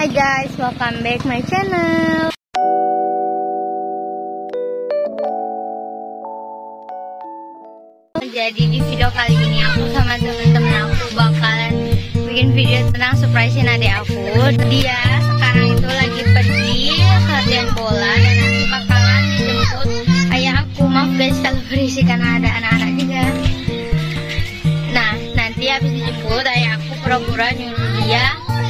Hi guys, welcome back my channel. Jadi di video kali ini aku sama temen-temen aku bakalan bikin video tentang surprisein adik aku. Dia sekarang itu lagi pergi latihan bola dan nanti bakalan dijemput ayah aku. Maaf guys kalau berisik karena ada anak-anak juga. Nah nanti habis dijemput ayah aku pura-pura nyuruh dia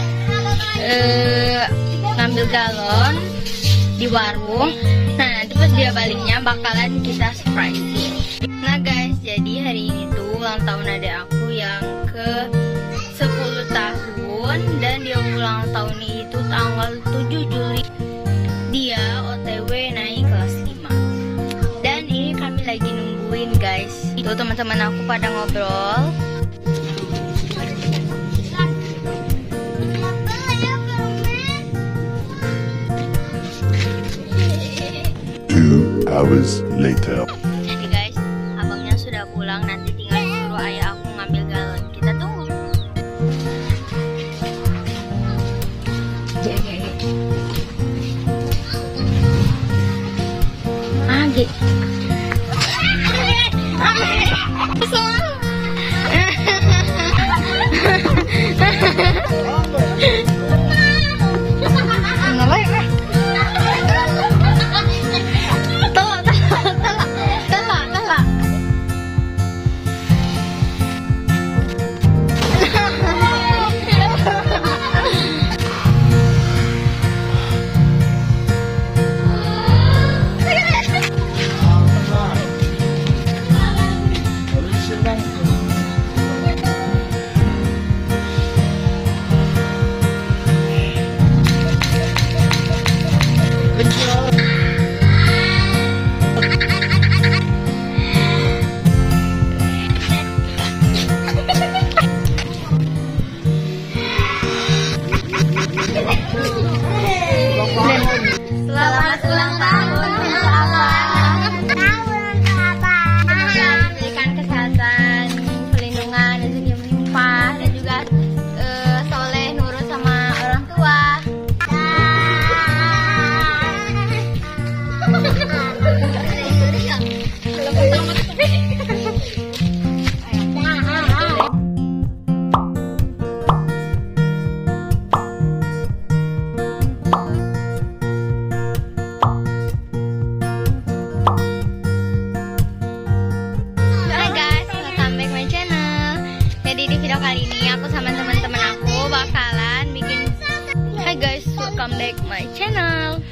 ngambil galon di warung. Nah nanti pas dia baliknya bakalan kita surprisein. Nah guys, jadi hari ini tuh ulang tahun adik aku yang ke 10 tahun. Dan dia ulang tahun itu tanggal 7 Juli. Dia OTW naik kelas 5. Dan ini kami lagi nungguin guys. Itu teman-teman aku pada ngobrol. Hours later. Jadi guys, abangnya sudah pulang, nanti tinggal suruh ayah aku ngambil galon. Kita tunggu. Agi. Selamat ulang tahun semoga diberikan kesehatan, perlindungan, rezeki yang melimpah, dan juga soleh nurut sama orang tua. Jadi di video kali ini aku sama teman-teman aku bakalan bikin. Hi guys, welcome back my channel.